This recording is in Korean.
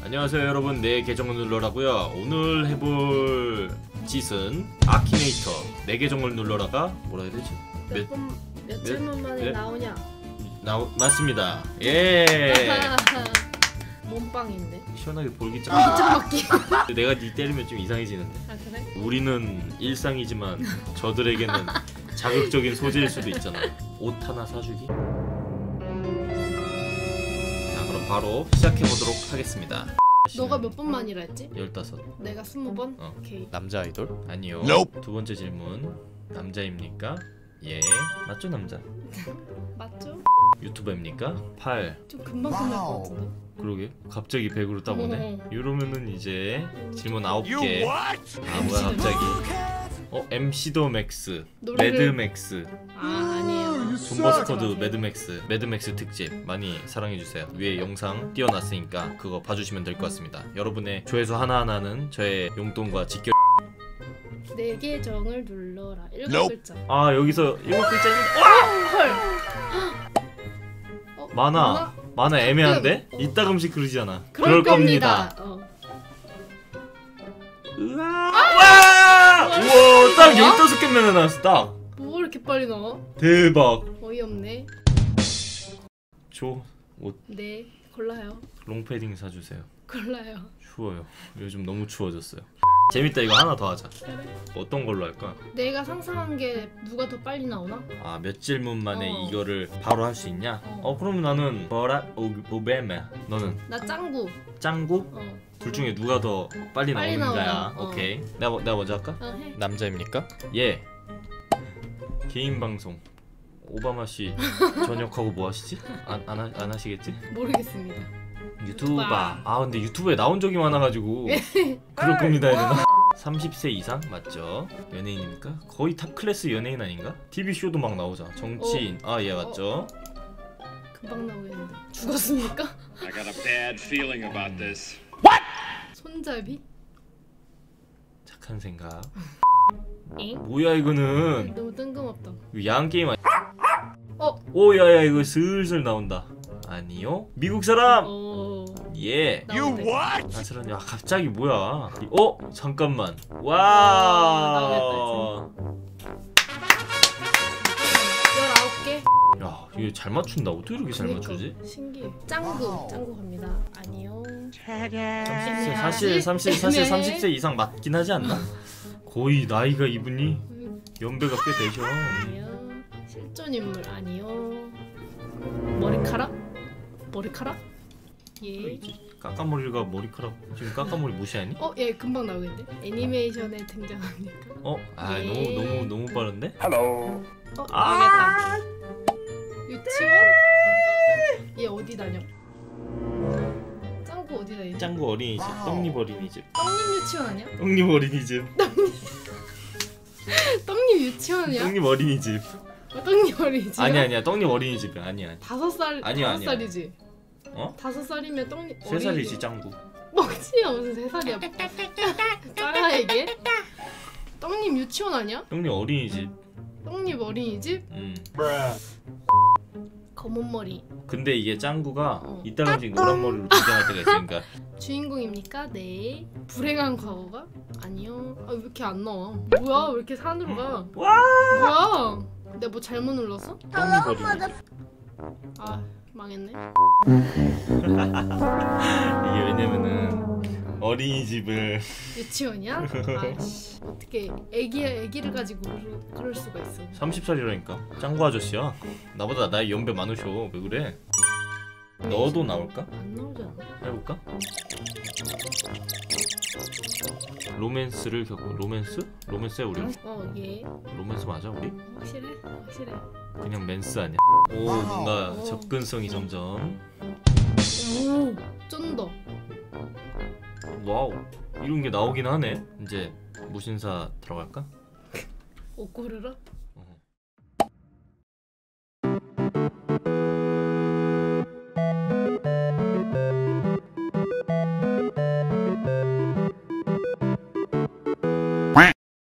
안녕하세요 여러분, 내 계정을 눌러라고요. 오늘 해볼 짓은 아키네이터 내 계정을 눌러라가 뭐라 해야 되지? 며칠만 만에 네? 나오냐? 맞습니다. 예. 몸빵인데. 시원하게 볼기짱. 맞기. 내가 니 때리면 좀 이상해지는데. 아 그래? 우리는 일상이지만 저들에게는 자극적인 소재일 수도 있잖아. 옷 하나 사주기. 자, 그럼 바로 시작해보도록 하겠습니다. 너가 몇 번 만이라 했지? 15. 내가 20번? 어. 오케이. 남자 아이돌? 아니요. Nope. 두 번째 질문. 남자입니까? 예. 맞죠, 남자? 맞죠? 유튜버입니까? 8. 좀 금방 끝날 것 같은데. 그러게. 갑자기 100으로 따보네. 이러면은 이제 질문 9개. You what? 아, 뭐야 갑자기. MC도 맥스, 노래를- 매드맥스, 아 아니에요. 존버스쿼드 매드맥스 특집 많이 사랑해주세요. 위에 영상 띄워놨으니까 그거 봐주시면 될 것 같습니다. 여러분의 조회수 하나하나는 저의 용돈과 직결. 내 계정을 눌러라. 7 Nope. 글자. 아, 여기서 7글자 있는. 헐. 만화 애매한데? 어. 이따금씩 그러잖아. 그럴 겁니다. 으아! 와! 우와, 딱 15개면 나왔어, 딱. 뭐 이렇게 빨리 나와? 대박. 어이없네. 줘. 옷 네, 골라요. 롱패딩 사주세요. 골라요. 추워요. 요즘 너무 추워졌어요. 재밌다. 이거 하나 더 하자. 그래. 어떤 걸로 할까? 내가 상상한 게 누가 더 빨리 나오나? 아, 몇 질문 만에 어. 이거를 바로 할 수 있냐? 그럼 나는 오베메. 너는 나 짱구. 짱구? 둘 중에 누가 더 빨리 빨리 나오는가야. 나와요. 오케이. 내가 먼저 할까? 해. 남자입니까? 예. 개인 방송. 오바마 씨 전역하고 뭐 하시지? 안 하시겠지? 모르겠습니다. 유튜버. 아, 근데 유튜브에 나온 적이 많아가지고 그럴 겁니다. 해야 되나? 30세 이상 맞죠? 연예인입니까? 거의 탑 클래스 연예인 아닌가? TV 쇼도 막 나오잖아. 정치인. 아, 예, 맞죠? 금방 나오겠는데. 죽었습니까? I got a bad feeling about this. 손잡이? 착한 생각. 엥? 뭐야 이거는? 너무 뜬금없다. 이거 야한 게임 아니야? 어? 오, 야야, 이거 슬슬 나온다. 아니요? 미국 사람. 예. You 나오네. what? 아슬아니. 아, 갑자기 뭐야? 잠깐만. 와. 19개? 야, 이거 잘 맞춘다. 어떻게 이렇게 잘 맞추지? 신기해. 짱구 갑니다. 아니요. 30세, 사실 30세 이상 맞긴 하지 않나? 거의 나이가 이분이 연배가 꽤 되셔. 아니요. 실존 인물 아니요. 머리카락? 예. 까까머리가 머리카락. 지금 까까머리 무시하니? 예, 금방 나오겠네. 애니메이션에 등장합니까? 아, 예. 너무 빠른데? Hello. 망했다. 유치원? 얘 어디 다녀? 짱구 어디 다니지? 짱구 어린이집, 떡잎 어린이집. 떡잎 유치원 아니야? 떡잎 어린이집. 떡잎 유치원이야? 떡잎 어린이집. 떡잎 어린이집? 아니야. 떡잎 어린이집이야. 아니야. 5살? 아니야. 5살이지? 어? 5살이면 떡잎 3살이지, 짱구. 뻥치야 무슨 3살이야. 작아 이게? 떡잎 유치원 아니야? 떡잎 어린이집. 떡잎 어린이집? Bruh. 검은 머리. 근데 이게 짱구가 이따금씩 노란 머리로 등장할 때가 있으니까. 주인공입니까? 네. 불행한 과거가? 아니요. 아, 왜 이렇게 안 나와? 뭐야? 왜 이렇게 산으로 가? 와! 뭐야? 내가 뭐 잘못 눌렀어? 떡잎 어린이집. 아, 망했네. 이게 왜냐면은 어린이집을 유치원이야? 아씨, 어떻게 애기를 가지고 그럴 수가 있어? 30살이라니까. 짱구 아저씨야. 나보다 나이 연배 많으셔. 왜 그래? 너도 나올까? 안 나오잖아. 해볼까? 로맨스를 겪고. 로맨스야 우리? 예. 로맨스 맞아 우리? 확실해? 그냥 맨스 아니야? 오, 뭔가 접근성이 점점. 오, 쩐다. 와우, 이런 게 나오긴 하네. 이제 무신사 들어갈까? 옷 고르라?